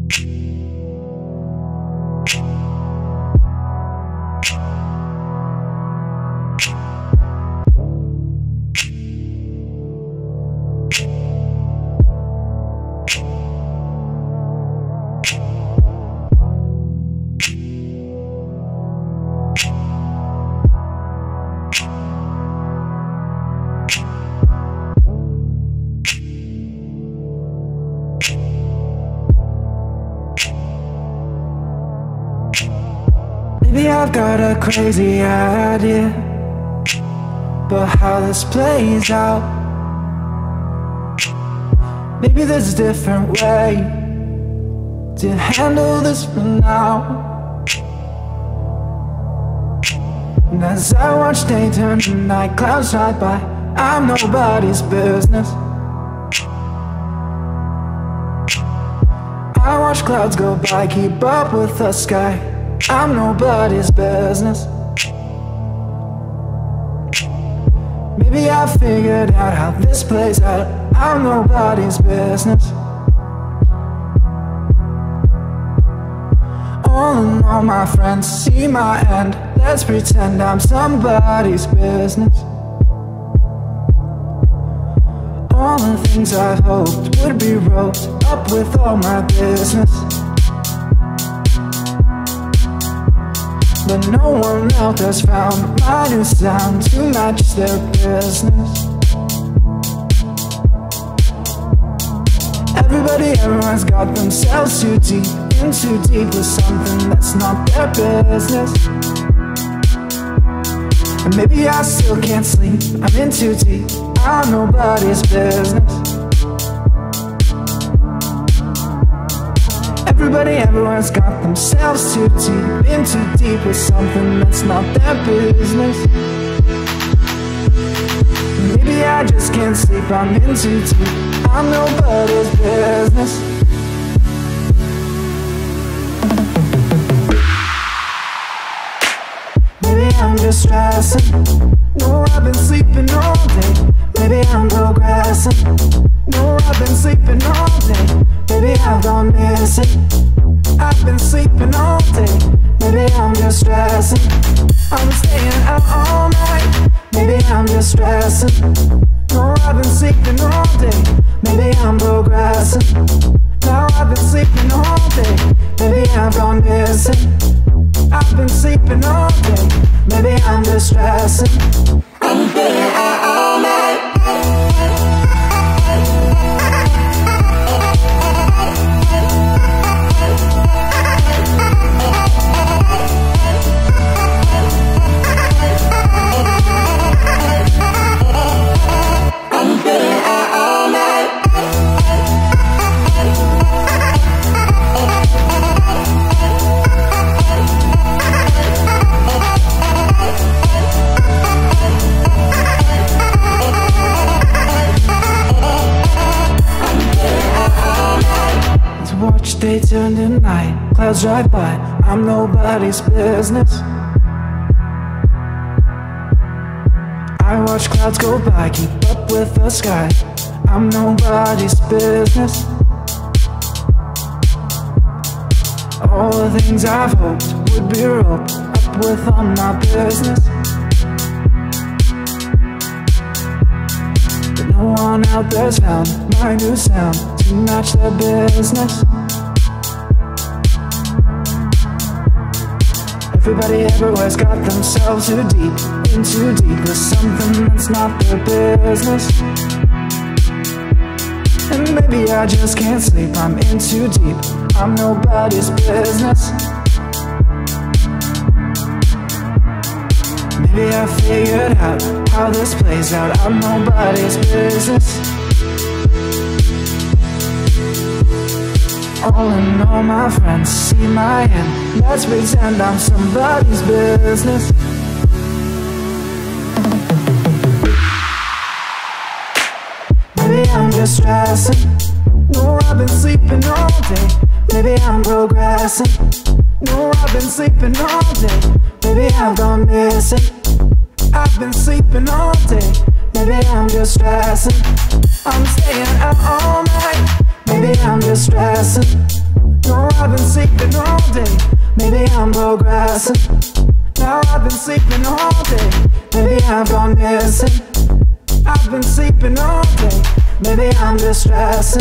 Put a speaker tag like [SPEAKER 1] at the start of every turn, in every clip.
[SPEAKER 1] Maybe I've got a crazy idea about how this plays out. Maybe there's a different way to handle this for now. And as I watch day turn to night, clouds ride by, I'm nobody's business. I watch clouds go by, keep up with the sky, I'm nobody's business. Maybe I figured out how this plays out, I'm nobody's business. All in all, my friends, see my end, let's pretend I'm somebody's business. All the things I've hoped would be roped up with all my business, but no one else has found my new sound to match their business. Everyone's got themselves too deep, in too deep with something that's not their business. And maybe I still can't sleep, I'm in too deep, I'm nobody's business. Everyone's got themselves too deep, in too deep with something that's not their business. Maybe I just can't sleep, I'm in too deep, I'm nobody's business. Maybe I'm just stressing, no, I've been sleeping all day. Maybe I'm progressing, no, I've been sleeping all day. Maybe I've gone missing, I've been sleeping all day. Maybe I'm just stressing, I'm staying out all night. Maybe I'm just stressing, no, I've been sleeping all day. Maybe I'm progressing, now I've been sleeping all day. Maybe I've gone missing, I've been sleeping all day. Maybe I'm just stressing, I'm staying out all night. Day turned to night, clouds drive by, I'm nobody's business. I watch clouds go by, keep up with the sky, I'm nobody's business. All the things I've hoped would be roped up with all my business, but no one out there's found my new sound to match their business. Everybody everywhere's got themselves too deep, in too deep with something that's not their business. And maybe I just can't sleep, I'm in too deep, I'm nobody's business. Maybe I figured out how this plays out, I'm nobody's business. All in all, my friends, see my hand, let's pretend I'm somebody's business. Maybe I'm just stressing, no, I've been sleeping all day. Maybe I'm progressing, no, I've been sleeping all day. Maybe I've gone missing, I've been sleeping all day. Maybe I'm just stressing, I'm staying out all night. Maybe I'm just stressing, No, I've been sleeping all day. Maybe I'm progressing. Now I've been sleeping all day. Maybe I've gone missing. I've been sleeping all day. Maybe I'm distressing.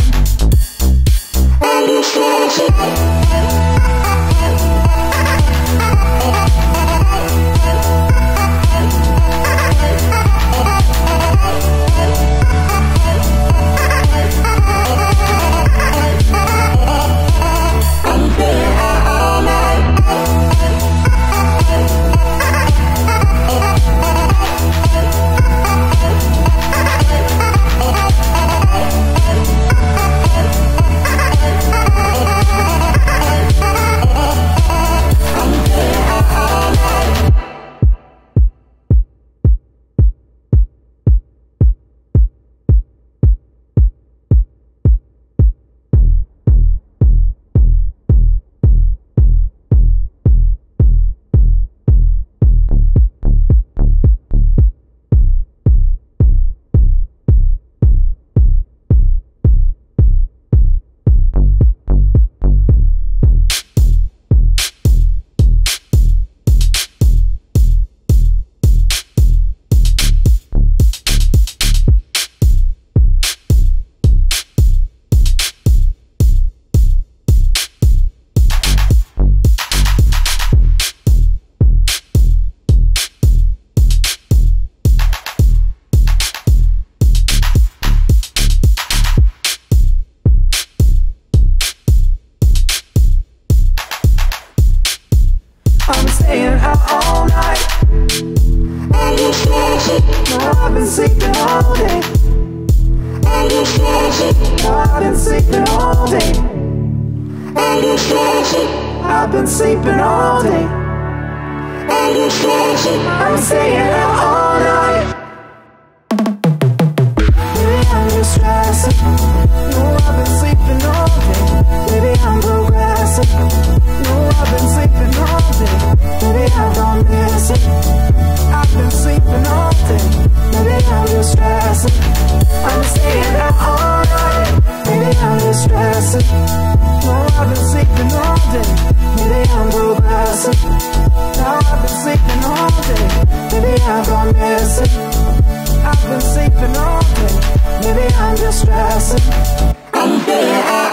[SPEAKER 1] I'm staying out all night. No, I've been sleeping all day. No, I've been sleeping all day. I've been sleeping all day. I'm staying out all night. Maybe I'm just stressing. No, I've been sleeping all day. Maybe I'm progressing. No, I've been sleeping all day. Maybe I've gone missing. I've been sleeping all day. Maybe I'm just stressing. I'm staying out all night. Maybe I'm just stressing. No, I've been sleeping all day. Maybe I'm progressing. Now I've been sleeping all day. Maybe I've gone missing. I've been sleeping all day. Maybe I'm just stressing. I'm here.